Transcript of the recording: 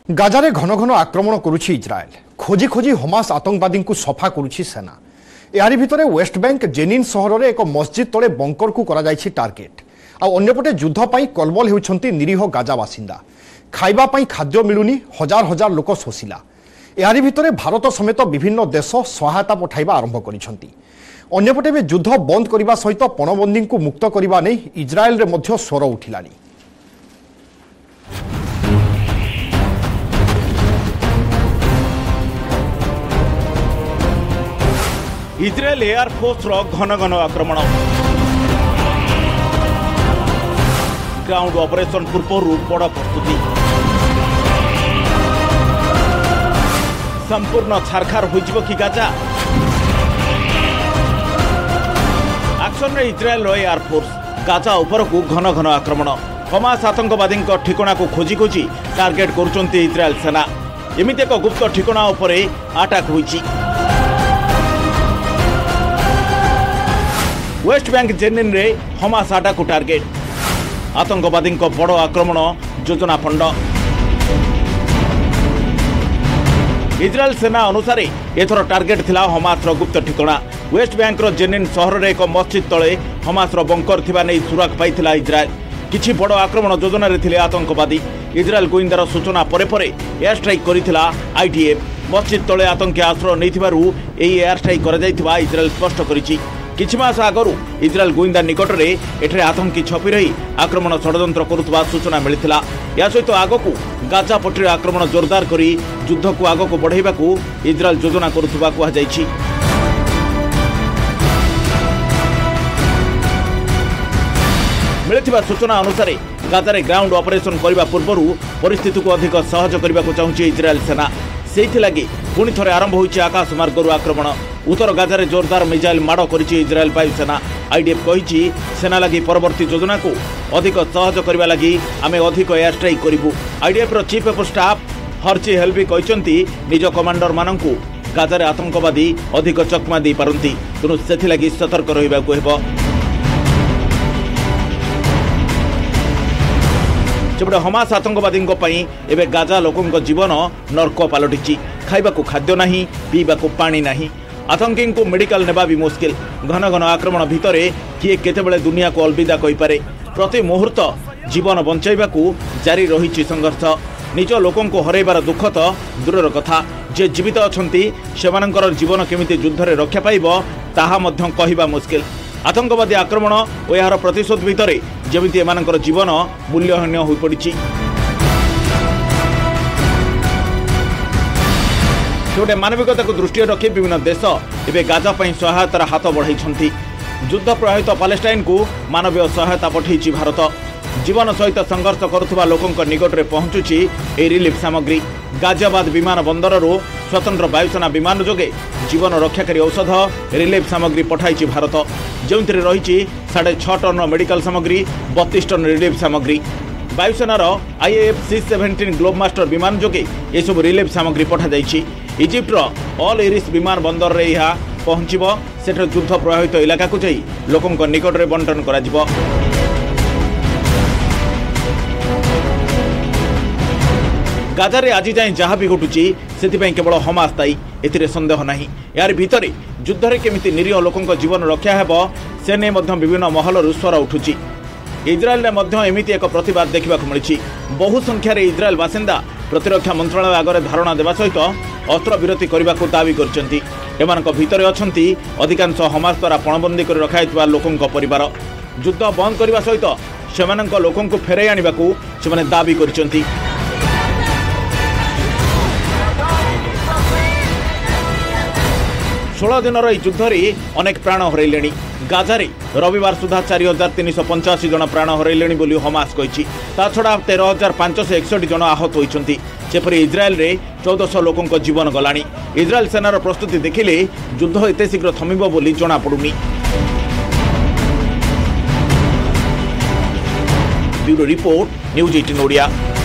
गाजारे घन घन आक्रमण करुछि इजराएल। खोजी खोजी हमास आतंकवादी को सफा करुछि सेना। यारि भितरे वेस्ट बैंक जेनिन सहर में एक मस्जिद तले बंकर को करा जाइछि टार्गेट। अन्यपटे युद्ध पाई कलबल हेउछन्ति निरीह गाजा बासिंदा। खाइबा पाई खाद्य मिलुनी, हजार हजार लोक शोषिला। यारि भितरे भारत समेत विभिन्न देश सहायता पठाइबा आरंभ करिछन्ति। अन्यपटे भी युद्ध बंद करने सहित पणबंदी को मुक्त करने नहीं इजराएल रे मध्य स्वर उठिलानी। इजराएल एयरफोर्स घन घन आक्रमण। ग्राउंड ऑपरेशन पूर्व बड़ प्रस्तुति। संपूर्ण छारखार हो कि गाजा। एक्शन रे इजराएल एयरफोर्स गाजा उपर को घन घन आक्रमण। हमास आतंकवादी ठिकाना को खोजी खोजी टार्गेट करुचंती इजराएल सेना। एमिति एक गुप्त ठिकाना उपरे अटैक होईची। वेस्ट बैंक जेनिन रे हमास अटैक को टार्गेट। आतंकवादी बड़ आक्रमण योजना फंड। इजराएल सेना अनुसार एथर टार्गेट थिला हमास गुप्त ठिकाना। वेस्ट बैंक जेनिन सहर में एक मस्जिद तले हमास बंकर थिबा नै सुराग पाइथिला इजराएल। किछि बड़ आक्रमण योजना रे थिले आतंकवादी। इजराएल गोइंदार सूचना परे परे एयर स्ट्राइक करिथिला आईडीएफ। मस्जिद तले आतंकी आश्रय नैथिबारु एई एयर स्ट्राइक करा जायथिबा इजराएल स्पष्ट करिछि। किछि मास आगरु इजराएल गोइंदा निकट में एठरे आतंकी छपी रही आक्रमण षड्यंत्र करुवा सूचना मिलता। या सहित आगकू गाजा पट्टी आक्रमण जोरदार करी युद्ध को आगक बढ़ाइबा इजराएल योजना करुवा कहुଯାଇଛି। मिलिथिबा सूचना अनुसार गाजारे ग्राउंड ऑपरेशन करने पूर्व परिस्थिति को अधिक सहज करने को चाहूँगी इजराएल सेना। से लगी पुणी थे आरंभ होइछि आकाश मार्गरू आक्रमण। उत्तर गाजारे जोरदार मिसाइल माड़ करिछि इजराएल वायुसेना। आईडीएफ कहिछि सेना लगी परवर्ती योजना को अधिक सहज करने लगी आमे अधिक एयर स्ट्राइक करिबु। आईडीएफ रो chief of staff Herzi Halevi कहिसंती निज कमांडर माननकु गाजारे आतंकवादी अधिक चकमा दे पारंती, तेणु सेथि लगी सतर्क रहिबाकु हेबो। सेपटे हमास आतंकवादी एवं गाजा लोकों जीवन नर्क पलटि। खाइबा खाद्य नहीं, पीवा पानी नहीं। आतंकी को मेडिकल नेबा भी मुस्किल। घन घन आक्रमण भितर किए केतेबेले दुनिया को अलविदा कहीपे। प्रति मुहूर्त जीवन बंचाइबा जारी रही संघर्ष। निज लोकों को हरइबार दुख तो दूर कथा, जे जीवित अछंती सेमानंकर जीवन केमिति युद्धरे रक्षा पाइबो ताहा मध्य कहिबा मुस्किल। आतंकवादी आक्रमण और यार प्रतिशोध भितर जमिति एमानंकर जीवन मूल्यहीन हो पड़ी। गोटे मानविकता को दृष्टि रखी विभिन्न देश एवं गाजा पर सहायतार हाथ बढ़ाई। युद्ध प्रभावित पैलेस्टाइन को मानवीय सहायता पठाई भारत। जीवन सहित संघर्ष करुवा लोकों निकट में पहुंचुची ए रिलीफ सामग्री। गाजियाबाद विमान बंदर स्वतंत्र वायुसेना विमान जोगे जीवन रक्षाकारी औषध रिलीफ सामग्री पठाई भारत, जो रही 6.5 टन मेडिकल सामग्री, 32 टन रिलीफ सामग्री। वायुसेनार आईएएफ C-17 ग्लोबमास्टर विमान जोगे यह रिलीफ सामग्री पठा जाइछि। इजिप्टर ऑल एरिस विमान बंदर रे यह पहुंचब। सेठ युद्ध प्रभावित इलाका को जाई लोकों निकट में बंटन करा जिवो। गाजारे आज जाए जहाँ भी घटुची से केवल हमास दायी, एथिरे संदेह नहीं। यार भितर युद्धरे केमिति निरीह लोकों जीवन रक्षा हेबो से ने मध्य विभिन्न महलरू स्वर उठुची। इजराएल ने मध्य एमिति एक प्रतिवाद देखा मिली। बहु संख्यार इजराएल बासिंदा प्रतिरक्षा मंत्रालय आगे धारणा देवा सहित अस्त्र विरति करने को दावी करछंती। एमानक भितर अछंती अधिकांश हमास द्वारा पणबंदी कर रखाइतबा लोकों परिवार। युद्ध बंद करने सहित सेमानक लोकों को फेराई आनिबाकू सेमाने दावी करछंती। 16 दिन युद्धरे अनेक प्राण हरैले। गाजारे रविवार सुधा 4385 जन प्राण हरैले बोली हमास कहिछि। ता छड़ा 13561 जन आहत होइछन्ति। सेपरि इजराएल रे 1400 लोकों जीवन गलानी। इजराएल सेनार प्रस्तुति देखिले युद्ध एते शीघ्र थमिबो बोली जणा पडुनी। Bureau report, news 18 Odia.